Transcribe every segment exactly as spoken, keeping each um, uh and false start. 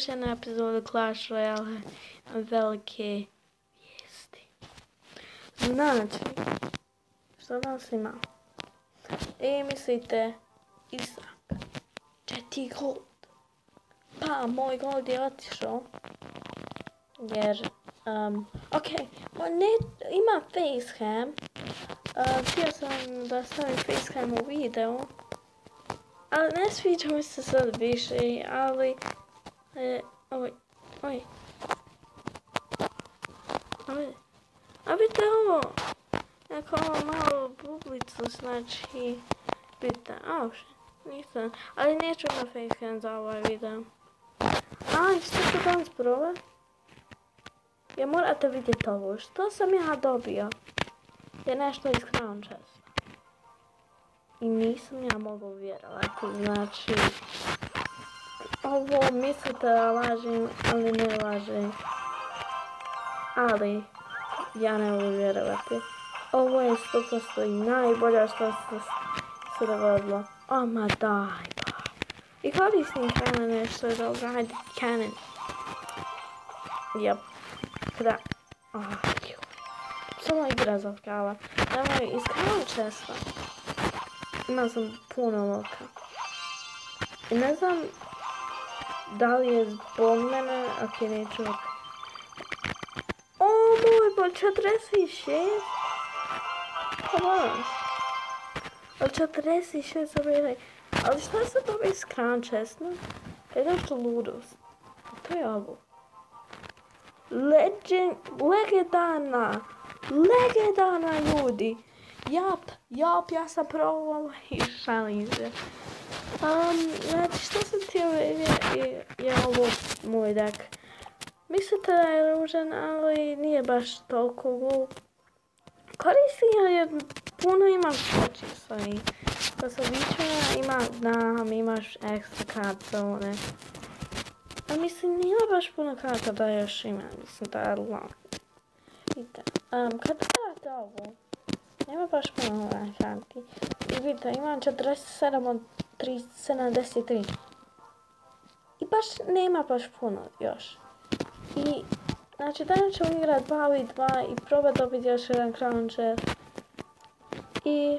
još jedna epizoda Clash Royale. Velike vijesti. Znači, što nas ima? I mislite, Isak, četiri gold. Pa, moj gold je otišao. Jer, um, ok, on ne, ima facecam. Uh, htio sam da stavim facecam u video. Ali ne sviđa mi se sad više, ali... E, oj, oj. A vidite, a vidite ovo. Neko ovo malo bublicu, znači... Vidite, a uši, nisam. Ali neću na facecam za ovaj video. A, što ću danas probat? Ja morate vidjeti ovo, što sam ja dobio? Je nešto iz Crown Chesta. I nisam ja mogla vjerovati, znači... Ovo mislite da lažem, ali ne lažem. Ali, ja ne mogu vjerovati. Ovo je sto posto i najbolja što se, se dogodilo. O ma daj ba. I koristim kanone što je dobro, hajde kanon. Jep. Kada... Oh, samo igra zatkava. Nemoj, iz Crown Chesta. Imao sam puno loka. I ne znam da li je zbog mene, ok, neću ok. O moj bol, četrdeset šest? Hvala. Ali četrdeset šest zabili. Ali šta se dobije iz Crown Chesta? Kaj je to ludost? To je ovo. Legend, legendarna. Legendarna ljudi. Jap, jap, ja sam provala i šalim se. Um, znači, što sam htjela je, je, je ovo moj deck. Mislite da je ružan, ali nije baš toliko glup. Koristim je jer puno imaš počisa i što se vičeva ima znam, imaš ekstra kartone. A mislim, nije baš puno karta da još ima, mislim da je long. Vidite, um, kad gledate ovo, nema baš puno karti. I vidite, imam četrdeset sedam od sedamdeset tri. I baš nema baš puno još. I, znači, danas ćemo igrati dva v dva i probati dobiti još jedan Crown Chest. I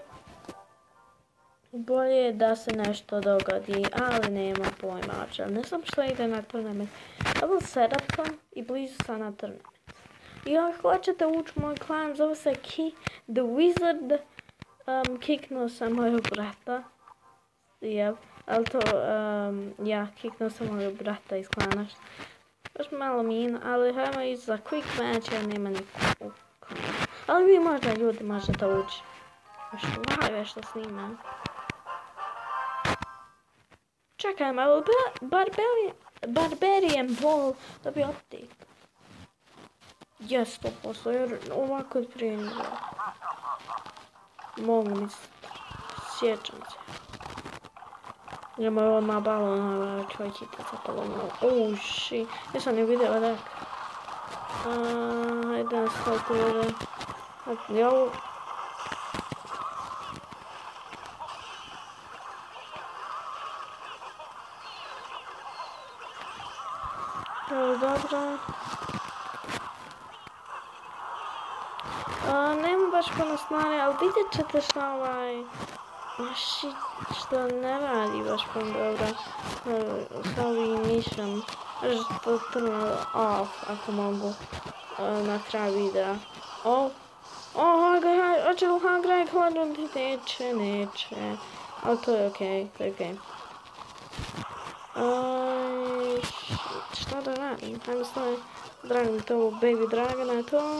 bolje je da se nešto dogodi, ali nema pojma. Ne znam što ide na tournament. Level sedam sam i blizu sam na tournament. I ako hoćete ući u moj klan, zove se Ki The Wizard. Um, kiknuo sam mojeg brata. Jel, ali to, um, ja, kiknuo sam mojeg brata iz klana. Baš malo min, ali hajmo ići za quick match, jer nema niko u klanu. Ali vi možda ljudi možete ući. Baš live što snimam. Čekaj malo, Barbarian, Barbarian Ball da bi update. Jes, sto posto, jer ovako je prije nije. Mogu misliti, sjećam se. Idemo je odmah balon, čovjek hita za balonom. Oh shit, nisam ne vidjela dek. Hajde nas kako je. Jel? Evo dobro. Uh, nema baš puno snage, ali vidjet ćete šta ovaj... Shit, što ne radi baš puno dobro. Sa ovim mišem. Što turn off, ako mogu. Uh, na kraju videa. Oh, oh, Hagraj, haj, hoće li Hagraj hladiti? Neće, neće. Ali to je okej, okay, to je okej. Okay. Uh, šta da radim? Hajmo staviti Dragon, to Baby Dragona, to.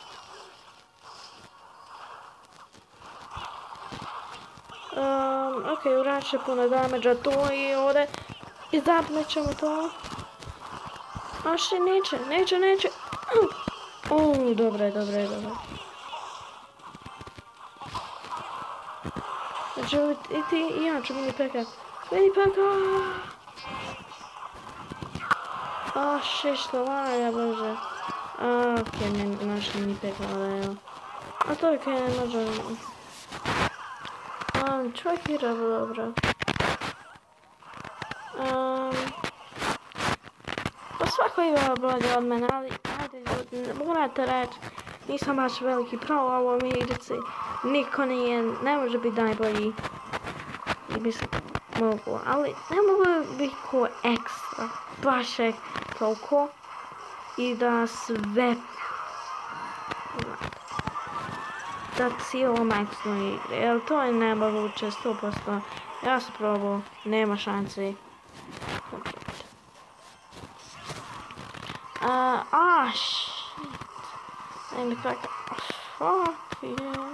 Um, ok, urače puno damage-a to i ovdje. I zapnet ćemo to. A še neće, neće, neće. O, dobro je, dobro je, dobro je. Znači, i ti i ja ću mini peka. Mini peka! A še što valja, bože. A, ok, ne, naš mini peka, ali evo. A to je ok, ne možemo. Um, čovjek igra dobro. Um, koji je bolji od mene, ali ajde ljudi, morate reći, nisam baš veliki pro u ovom igrici, niko nije, ne može biti najbolji, i mislim, mogu, ali ne mogu biti ko ekstra, baš je toliko, i da sve, da cijelo maksno igre, jer to je nemoguće, sto posto, ja sam probao, nema šanse. Uh, ah, shit. Nejme kako... Fuck, yeah.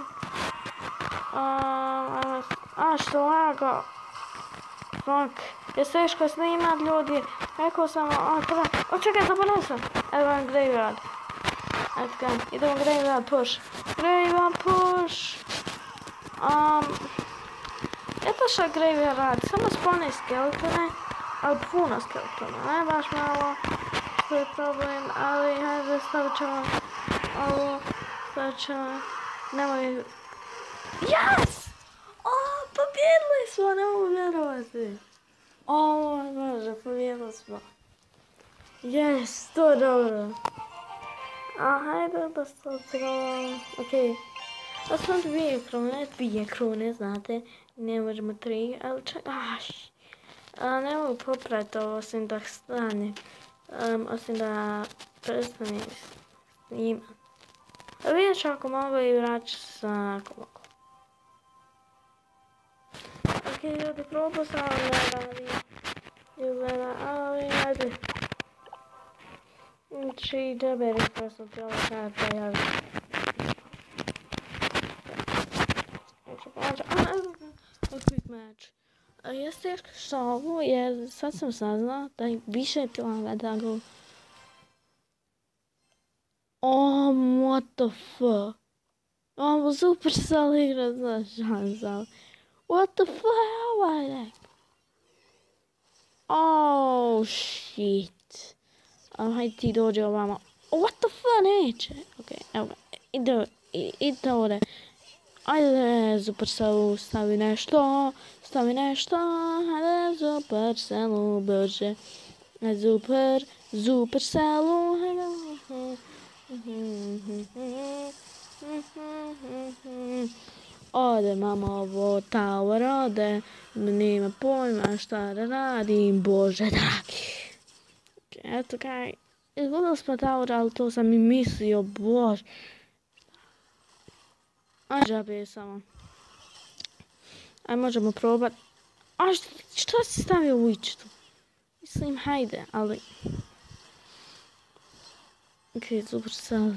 Um, a, što lago. Fuck. Je teško snimat, ljudi. Rekao sam, a, kada... O, čekaj, zaboravio sam. Evo vam graveyard. Eto ga, idemo graveyard push. Graveyard push. Um, je to što graveyard radi? Samo spone skeletone, ali puno skeletona, ne baš malo. To je problem, ali hajde stavit ćemo ovo, stavit ćemo, nemoj... Yes! O, pobjedili smo, ne mogu vjerovati. O, moj Bože, pobjedili smo. Yes, to je dobro. A hajde da stavimo, okej. Da smo dvije krone, dvije krone, znate, ne možemo tri, ali čak, aš. A ne mogu popraviti ovo, osim da stane. Um, osim da prestane snimati. A vidjet ću ako mogu i vraći sa ako mogu. Ok, ljudi, probao sam ne radi. Izgleda, ali ajde. Znači, da beri prosto tijelo karta, ja znam. Uče plaća, a ne znam, quick match. Jeste teško što ovo, jer sad sam saznala da više toga da go... Oh, what the fuck? Ovo Supercell igra za šansa. What the fuck je ovaj nek? Oh, shit. Um, hajde ti dođe ovamo. Oh, what the fuck, neće. Ok, evo ga, ide, ide ovdje. Ajde, Supercellu, stavi nešto, stavi nešto, ajde, Supercellu, brže. Super, Supercellu, ajde. Ode, mama, ovo tower, ode, nema pojma šta da radim, Bože dragi. Eto kaj, izgledali smo tower, ali to sam i mislio, Bože. Aj, džabe samo. Aj, možemo probat. A što si stavio u ičtu? Mislim, hajde, ali... Ok, Supercell.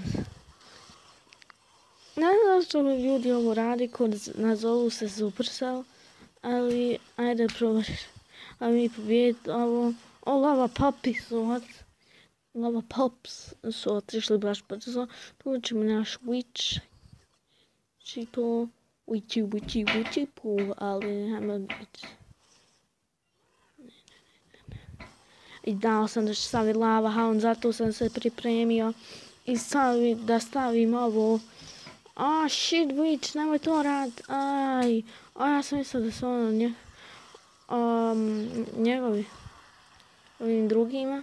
Ne znam što ljudi ovo radi kod nazovu se Supercell, ali ajde probaš. A mi pobijeti ovo. O, lava papi su od... Lava pops su otišli baš brzo. Tu ćemo naš witch. Čipo, witchy, witchy, witchy pool, ali hajmo biti. I dao sam da ću staviti lava hound, zato sam se pripremio. I stavi, da stavim ovo. Ah, shit, witch, nemoj to radit. Aj, a ja sam mislila da su ono nje, um, njegovi. Ovim drugima.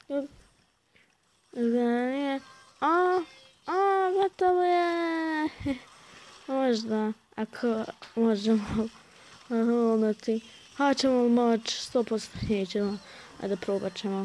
Nije. A, a, gotovo je. Možda, ako možemo hodati. Hoćemo moć, sto posto nećemo. Ajde, probat ćemo.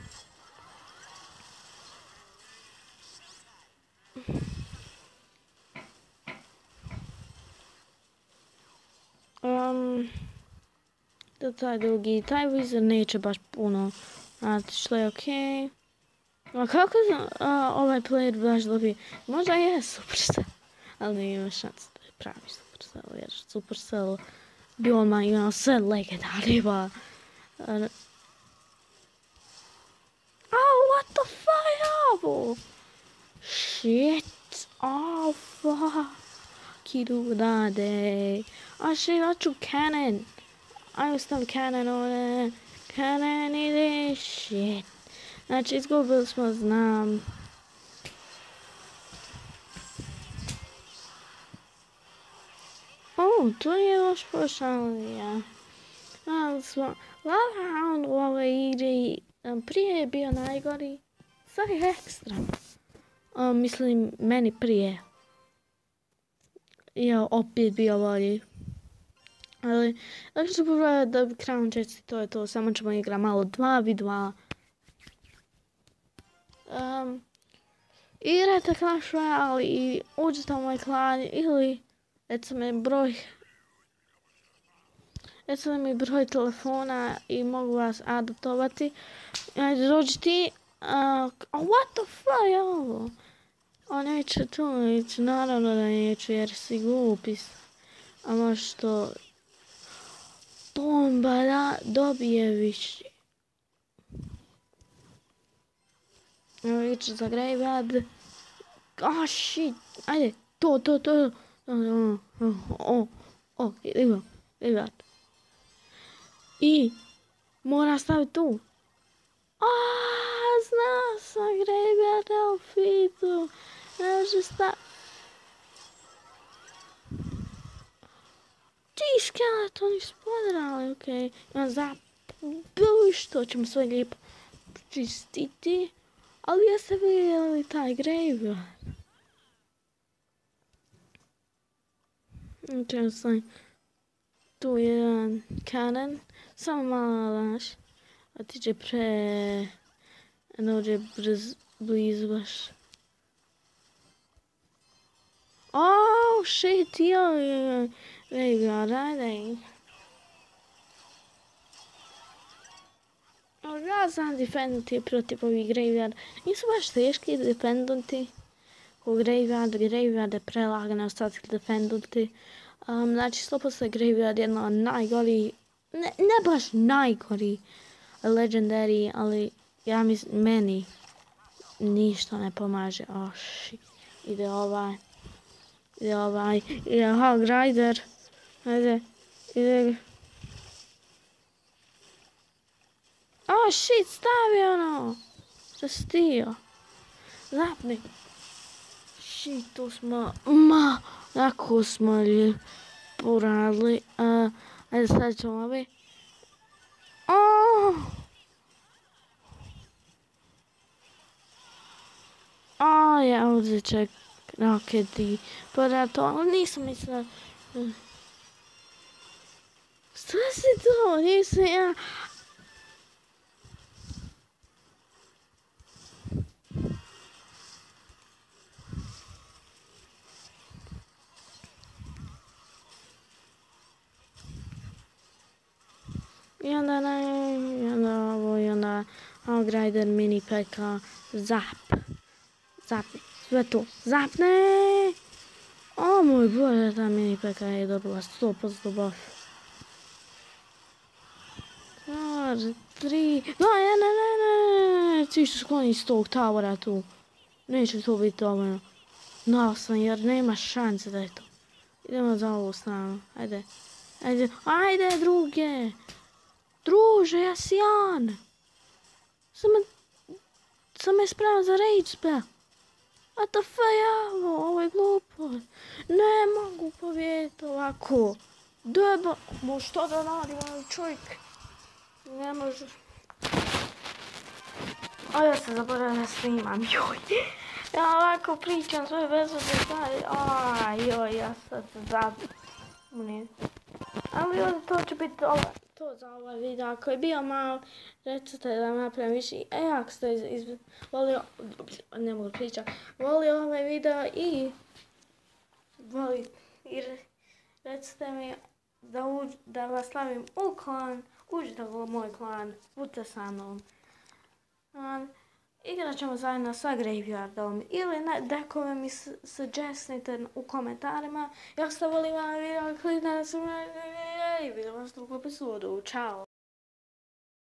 Um, da taj drugi, taj wizard neće baš puno. Znate što je okej. Okay. A kako znam, a, ovaj player baš dobije? Možda je Supercell, ali nema šanse da je pravi Supercell, jer Supercell bi odmah imao sve legendarima. Uh, oh, what the fuck je ovo? Shit, oh fuck, idu dade. A shit, hoću cannon. Ajmo stavi cannon ovdje. Cannon ide, shit. Znači, izgubili smo, znam. O, to je još pošalija. Ali smo, Lava Hound u ovoj igri prije je bio najgori. stvari ekstra. Um, mislim, meni prije je opet bio bolji. Ali, dakle ću pogledati da bi Crown četiri, to je to, samo ćemo igrati malo dva v dva. Um, igrajte Clash Royale i uđite u moj klan ili recimo mi broj recimo mi broj telefona i mogu vas adoptovati. Ajde, dođi ti. Uh, oh, what the fuck je ovo? O, neće tu ići, naravno da neću jer si glupi. A možeš to... Tombala dobije više. Evo ići za graveyard. Oh shit, ajde, to, to, to. O, o, o, idemo, graveyard. I mora staviti tu. Aaaa, znao sam graveyard outfitu. Ne može staviti. Ti skeletoni spodrali, okej. Okay. Zabuš, to ćemo sve lijepo čistiti. Ali jeste vidjeli taj graveyard? Čem sam tu jedan cannon. Samo malo, znaš. Otiđe pre... Dođe brz, blizu baš. Oh shit, joj, graveyard, ajde. Ja znam defendati protiv ovih graveyard. Nisu baš teški defendati. U graveyard, graveyard je prelagane ostati defendati. Um, znači, sto posto graveyard je jedna od najgori, ne, ne baš najgori legendary, ali ja mislim, meni ništa ne pomaže. Oh shit, ide ovaj. Ide ovaj, ide Hog Rider. Ajde, ide... Oh shit, stavi ono! Što si tio? Zapni. Shit, to smo... Ma, tako smo lijepo radili. Uh, ajde, sad ćemo ovi. Oh! Oh, ja ovdje ček raketi. Pa da to, ali nisam mislila... Šta si to? Nisam ja... I onda ne, i onda ovo, i onda Hog Rider, mini peka, zap. Zapni, sve to, zapne! O moj bože, ta mini peka je dobila sto posto buff. Čar, tri, no, ne, ne, ne, ne, ti što skloni s tog towera tu. Neće to biti dovoljno. Znao sam jer nema šanse da je to. Idemo za ovu stranu, ajde. Ajde, ajde druge! Druže, ja si Jan. Sam, sam je spreman za rage spell. What the fuck je ovo? Ovo je glupo. Ne mogu povijediti ovako. Deba. Mo što da radim ovaj čovjek? Ne može. A ja sam zaboravila da snimam. Joj. Ja ovako pričam svoje bezvodne stvari. Aj, joj, ja sad se zabunim. Ali ovdje to će biti ovo. To za ovaj video, ako je bio malo, recite da napravim više. E, ako ste iz, iz, volio, ne mogu pričati, volio ovaj video i, voli, i recite mi da, uđ, da vas slavim u klan, uđite u moj klan, budite sa mnom. Um, igrat ćemo zajedno sa Graveyardom ili ne, dekove mi suggestnite u komentarima. Jak ste volili ovaj video, kliknite na se i vidimo vas u drugu epizodu. Ćao!